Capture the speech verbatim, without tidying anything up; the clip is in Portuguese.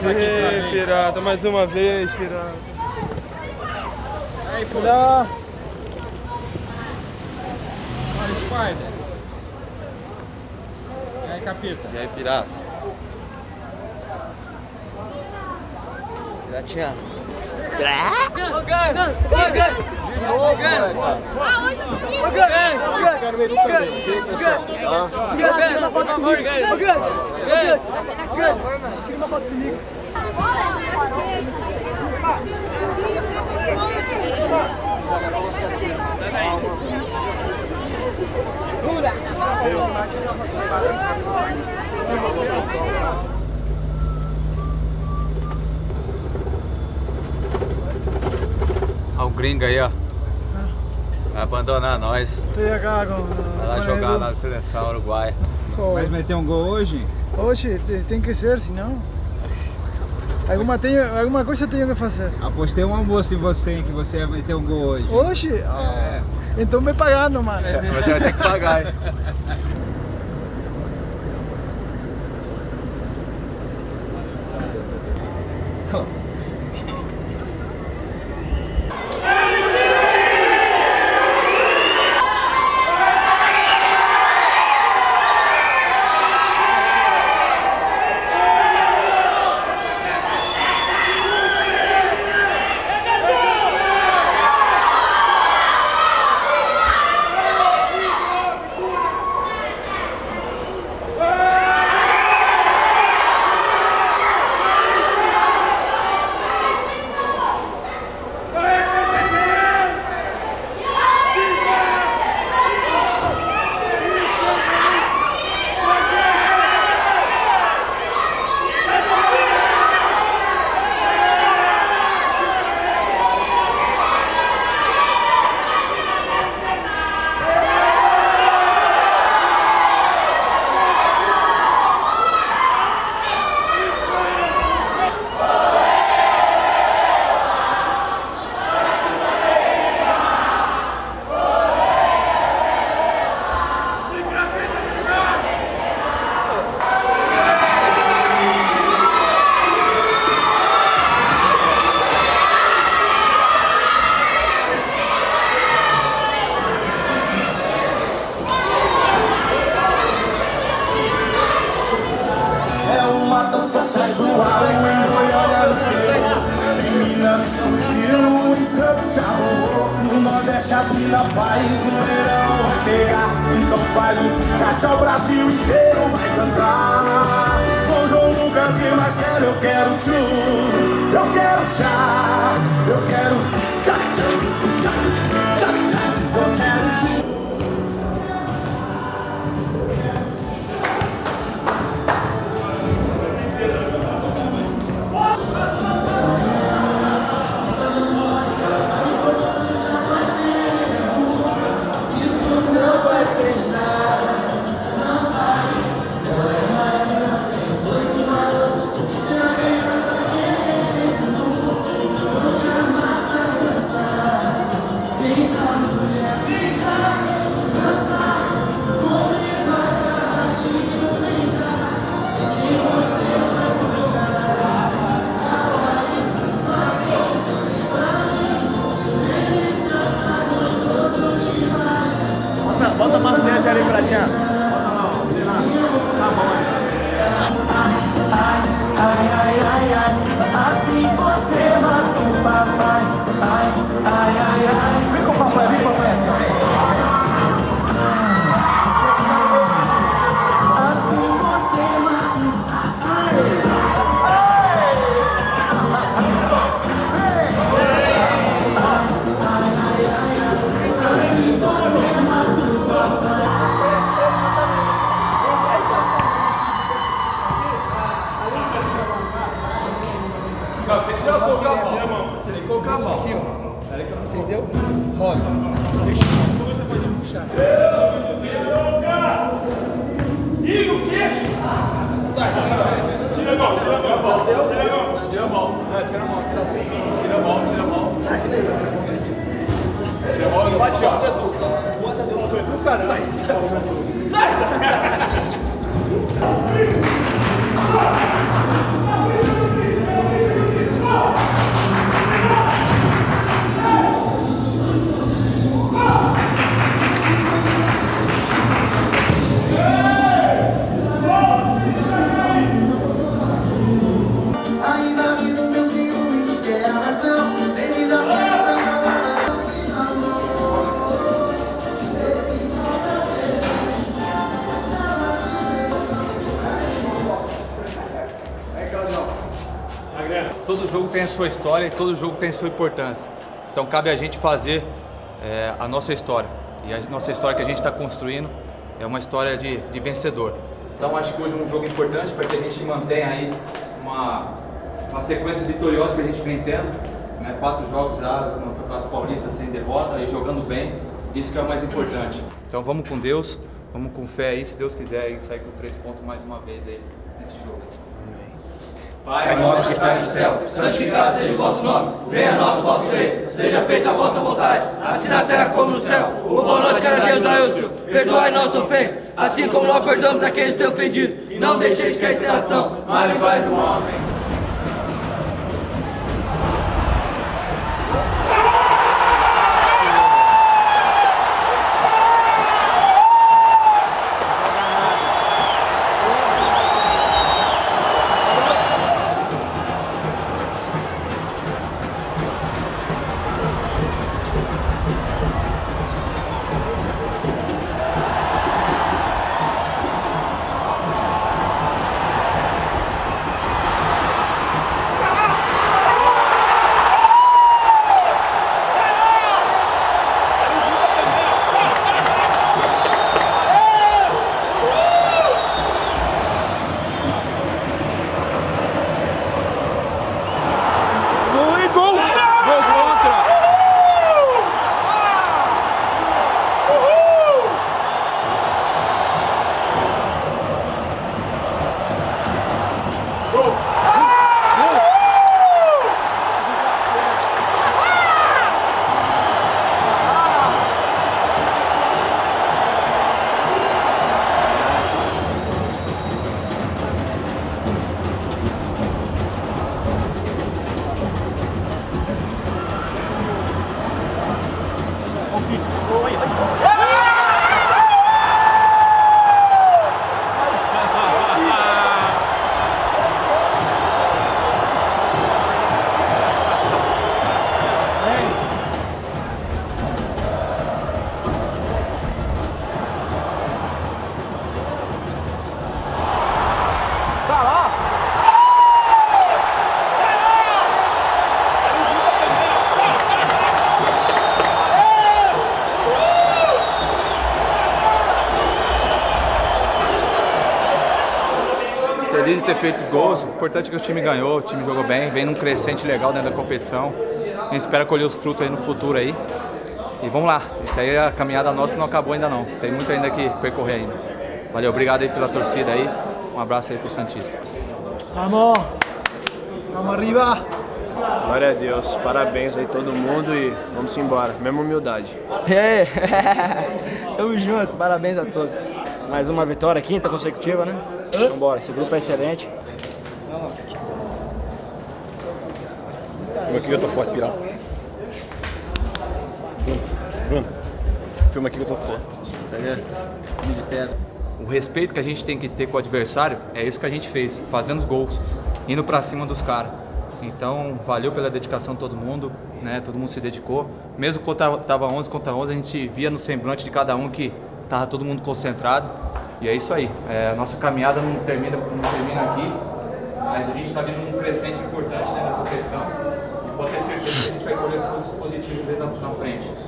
Ei, pirata, mais uma vez, pirata. Aí, pô. Olha. Olha, Spider. E aí, capita? E aí, pirata? Piratinha. Ô, Gans! Ô, Gans! Ô, Gans! Ô, Gans! Quero ver nunca ver, pessoal. Gans, por favor, Gans! Gans! Gans! Tira uma foto comigo. Olha o gringo aí, ó. Vai abandonar nós. Tô cá com... Vai lá jogar na seleção uruguaia. Vai meter um gol hoje? Hoje tem que ser, senão... Alguma, tenho, alguma coisa eu tenho que fazer. Apostei um almoço em você, hein, que você ia meter um gol hoje. Hoje? Ah, então me pagando, mano. Mas vai ter que pagar, hein? Sensual em Goiânia no Rio, em Minas explodiu, em Santos já rolou, no Nordeste as mina faz, no verão vai pegar, então faz um tchá-tchá, o Brasil inteiro vai cantar. Com João Lucas e Marcelo eu quero tchu, eu quero tchá, eu quero tchá, tchá, tchá, tchá, tchá, tchá, eu quero tchu. todo jogo tem a sua história e todo jogo tem a sua importância. Então cabe a gente fazer é, a nossa história. E a nossa história que a gente está construindo é uma história de, de vencedor. Então acho que hoje é um jogo importante para que a gente mantenha aí uma, uma sequência vitoriosa que a gente vem tendo. Né? Quatro jogos já no Campeonato Paulista sem derrota e jogando bem. Isso que é o mais importante. Então vamos com Deus, vamos com fé aí, se Deus quiser aí, sair com três pontos mais uma vez aí nesse jogo. Pai nosso que estás no céu, santificado seja o vosso nome, venha a nós o vosso reino, seja feita a vossa vontade, assim na terra como no céu. O pão nosso de cada dia nos dai, ó Senhor, perdoai nossas ofensas, assim como nós perdoamos aqueles que têm ofendido. Não deixeis cair em tentação, mas livrai do mal. Amém. Feliz de ter feito os gols, o importante é que o time ganhou, o time jogou bem, vem num crescente legal dentro da competição. A gente espera colher os frutos aí no futuro aí. E vamos lá, isso aí a caminhada nossa não acabou ainda não, tem muito ainda que percorrer ainda. Valeu, obrigado aí pela torcida aí, um abraço aí pro Santista. Vamos, vamos arriba. Glória a Deus, parabéns aí todo mundo e vamos embora, mesma humildade. É, tamo junto, parabéns a todos. Mais uma vitória, quinta consecutiva, né? Vamos embora, esse grupo é excelente. Filma aqui que eu tô forte, pirata. Bruno, Bruno, filma aqui que eu tô forte. De pedra. O respeito que a gente tem que ter com o adversário é isso que a gente fez, fazendo os gols, indo pra cima dos caras. Então, valeu pela dedicação de todo mundo, né? Todo mundo se dedicou. Mesmo quando tava onze contra onze, a gente via no semblante de cada um que tava todo mundo concentrado. E é isso aí. É, a nossa caminhada não termina, não termina aqui, mas a gente está vindo num crescente importante, né, na competição. E pode ter certeza que a gente vai colher frutos positivos na frente.